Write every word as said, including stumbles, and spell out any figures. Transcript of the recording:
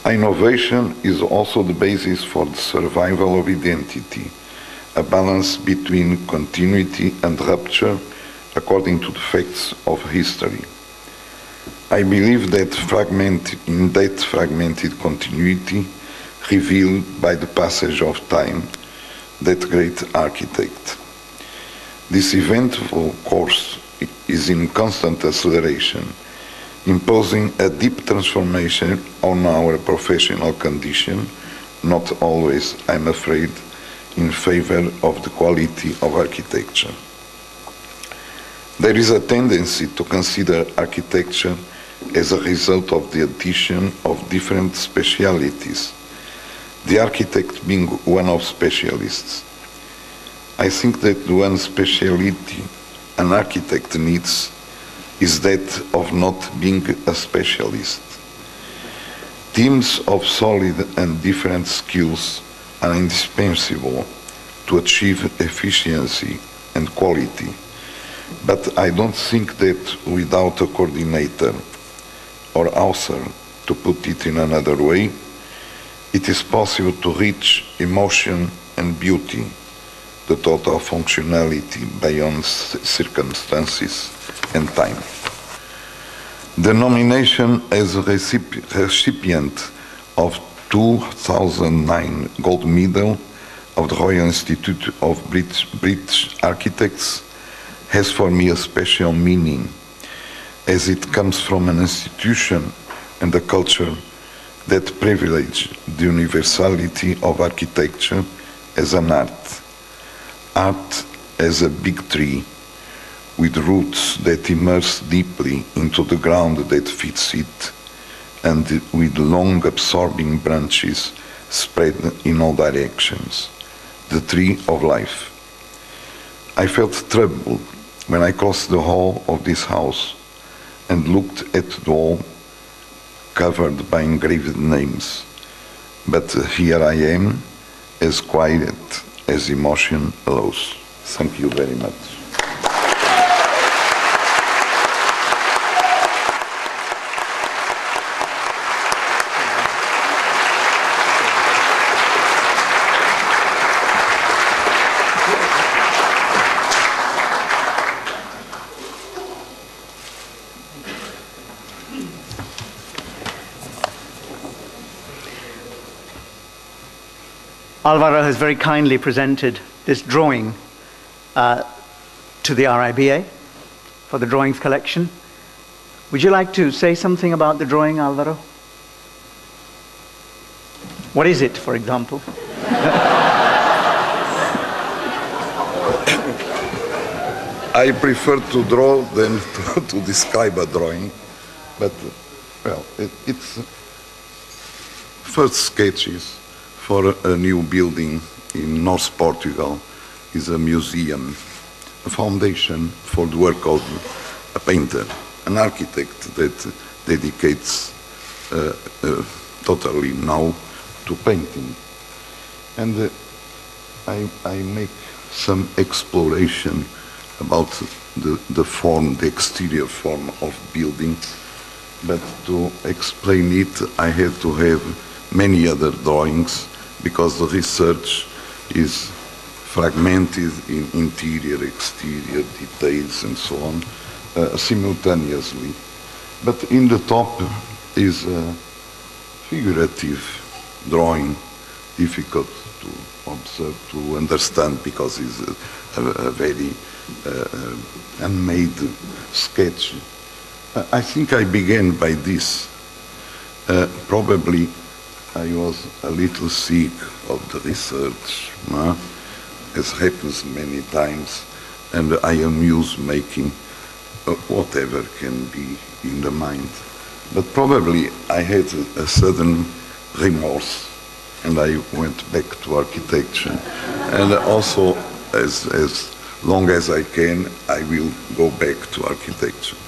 Innovation is also the basis for the survival of identity, a balance between continuity and rupture according to the facts of history. I believe that fragmented, in that fragmented continuity revealed by the passage of time, that great architect. This eventful course is in constant acceleration, imposing a deep transformation on our professional condition, not always, I'm afraid, in favor of the quality of architecture. There is a tendency to consider architecture as a result of the addition of different specialities, the architect being one of specialists. I think that the one speciality an architect needs is that of not being a specialist. Teams of solid and different skills are indispensable to achieve efficiency and quality, but I don't think that without a coordinator or author, to put it in another way, it is possible to reach emotion and beauty, the total functionality beyond circumstances and time. The nomination as a recipient of two thousand nine Gold Medal of the Royal Institute of British, British Architects has for me a special meaning, as it comes from an institution and a culture that privilege the universality of architecture as an art. Art as a big tree with roots that immerse deeply into the ground that fits it, and with long absorbing branches spread in all directions. The tree of life. I felt troubled when I crossed the hall of this house and looked at the wall covered by engraved names. But here I am, as quiet as emotion allows. Thank you very much. Alvaro has very kindly presented this drawing uh, to the R I B A for the drawings collection. Would you like to say something about the drawing, Alvaro? What is it, for example? I prefer to draw than to, to describe a drawing, but, well, it, it's first sketches for a new building in North Portugal. Is a museum, a foundation for the work of a painter, an architect that dedicates uh, uh, totally now to painting. And uh, I, I make some exploration about the, the form, the exterior form of building, but to explain it I had to have many other drawings, because the research is fragmented in interior, exterior, details, and so on, uh, simultaneously. But in the top is a figurative drawing, difficult to observe, to understand, because it's a, a, a very uh, unmade sketch. Uh, I think I began by this. Uh, probably I was a little sick of the research, no? As happens many times, and I am used making uh, whatever can be in the mind. But probably I had a, a sudden remorse, and I went back to architecture. And also, as, as long as I can, I will go back to architecture.